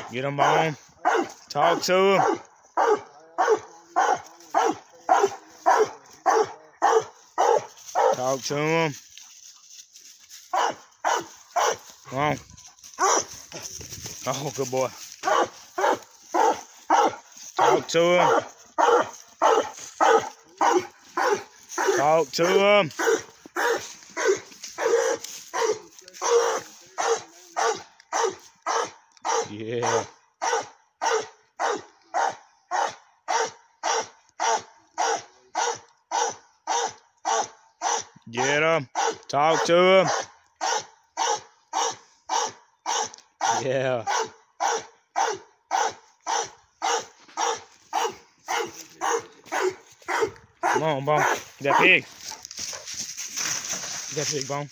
Get him on. Talk to him. Talk to him. Come on. Oh, good boy. Talk to him. Talk to him. Yeah. Get him. Talk to him. Yeah. Come on, Bone. Get that pig. Get that pig, Bone.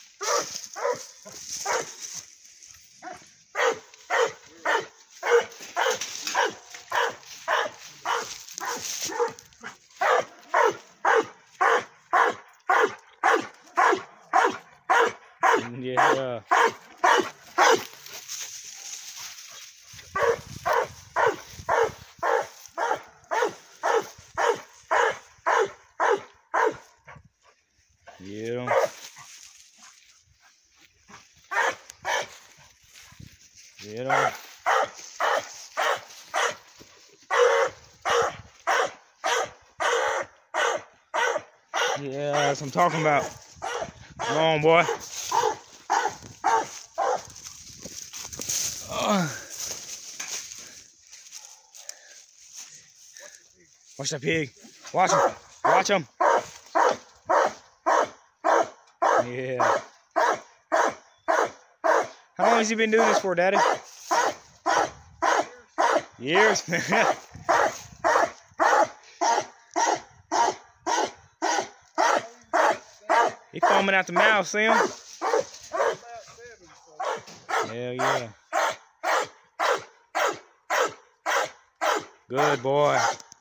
Yeah. Yeah. Yeah. Yeah, that's what I'm talking about. Come on, boy. Watch that pig. Watch him. Watch him. Yeah. How long has he been doing this for, Daddy? Years? He foaming out the mouth, see him? Hell yeah. Good boy.